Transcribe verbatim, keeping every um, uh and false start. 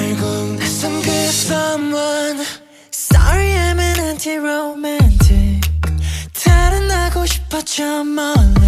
결국 낯선 그 someone Sorry I'm an anti-romantic 탈은 나고 싶어 저 멀리